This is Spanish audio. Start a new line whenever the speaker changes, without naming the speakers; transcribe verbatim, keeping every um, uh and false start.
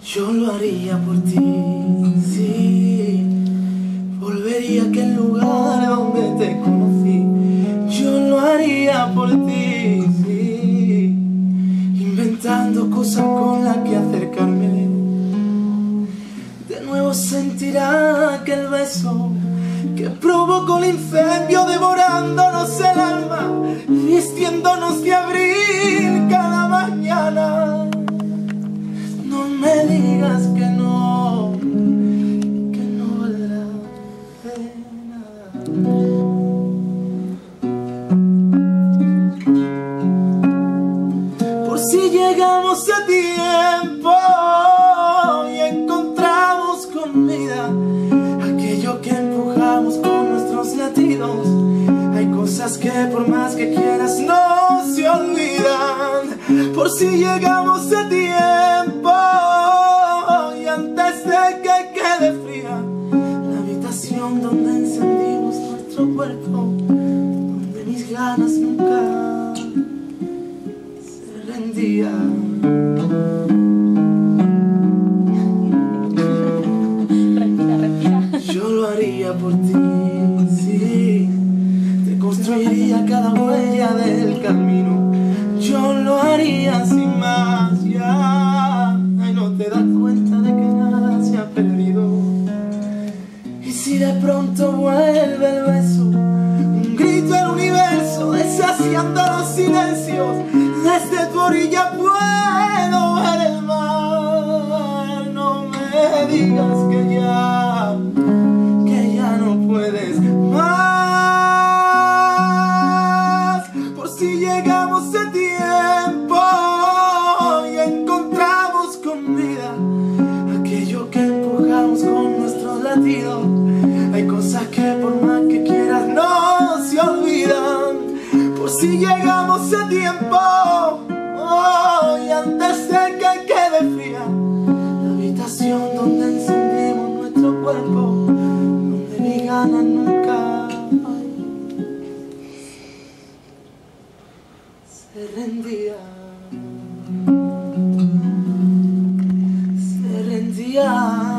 Yo lo haría por ti, sí. Volvería a aquel lugar donde te conocí. Yo lo haría por ti, sí. Inventando cosas con las que acercarme. De nuevo sentirá aquel beso que provocó el incendio, devorándonos el alma, vistiéndonos de abril cada mañana. No me digas que no, que no valdrá la pena. Por si llegamos a tiempo y encontramos con vida aquello que empujamos con nuestros latidos. Hay cosas que por más que quieras no se olvidan. Por si llegamos a tiempo y antes de que quede fría la habitación donde encendimos nuestro cuerpo, donde mis ganas nunca se rendían.
Respira, respira.
Yo lo haría por ti, sí. Te construiría cada huella del camino. Yo lo haría sin más, ya. Ay, no te das cuenta de que nada se ha perdido. Y si de pronto vuelve el beso, un grito al universo, deshaciendo los silencios, desde tu orilla puedo ver el mar. No me digas que ya, que ya no puedes más. Por si llegamos a tiempo y encontramos con vida aquello que empujamos con nuestros latidos. Hay cosas que por más que quieras no se olvidan. Por si llegamos a tiempo oh, y antes de que quede fría la habitación donde encendimos nuestro cuerpo, donde mi ganas nunca se rendía, se rendía.